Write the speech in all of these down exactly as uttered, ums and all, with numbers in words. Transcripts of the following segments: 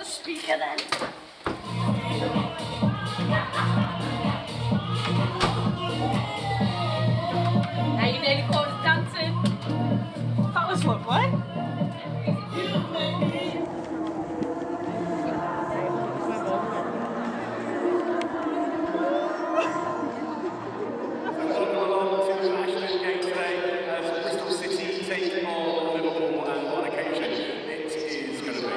speaker then. Now you nearly caught us dancing. That was lovely. Welcome along to Ashton Gate today as Bristol City take on Liverpool, and on occasion it is going to be.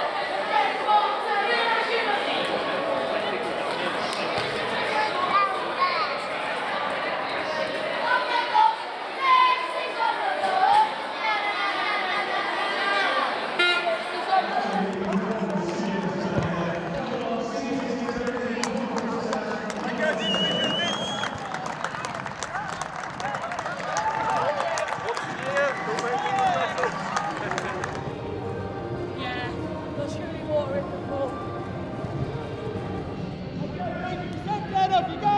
Yeah, there's really water in the pool. Get up, you go!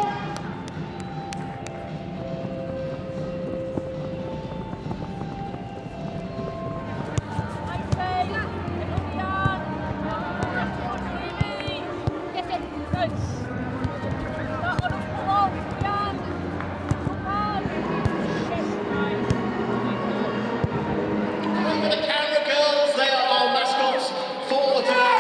For the camera girls, they are our mascots for today.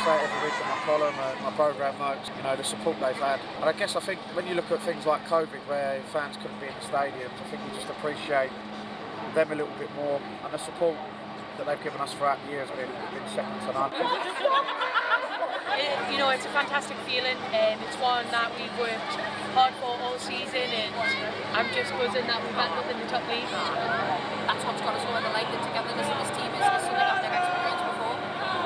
say it every week in my column and my programme notes, you know, the support they've had. And I guess I think when you look at things like COVID, where fans couldn't be in the stadiums, I think we just appreciate them a little bit more, and the support that they've given us throughout the year has been, been second to none. You know, it's a fantastic feeling, and it's one that we've worked hard for all season, and I'm just buzzing that we've ended up in the top league. That's what's got us all in the league, the togetherness of this team is something I've never experienced before.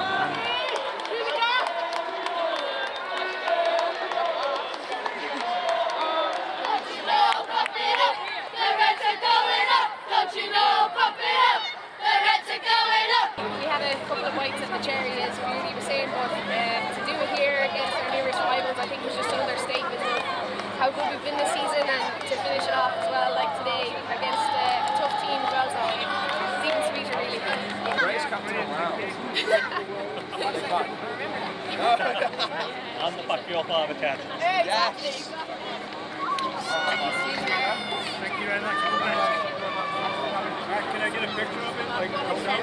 We had a couple of bites at the cherry, as Beauty was saying, but uh, to do it here against our nearest rivals, I think was just another statement of how good we've been this season, and to finish it off as well, like today, against uh, a tough team as well, so it's even sweeter really. Greatest captain around. And the fact your father can. Exactly, exactly. Thank you very much. Can I get a picture of it? Like,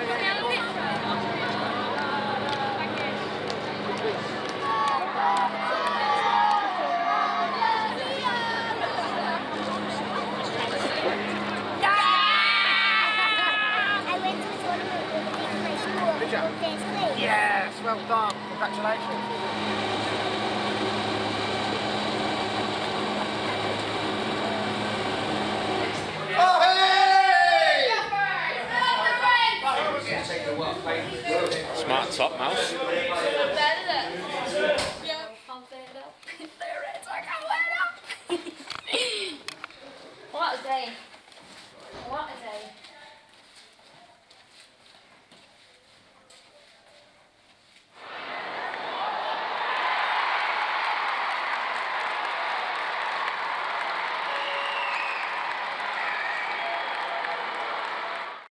Yes, well done. Congratulations. Smart top mouse.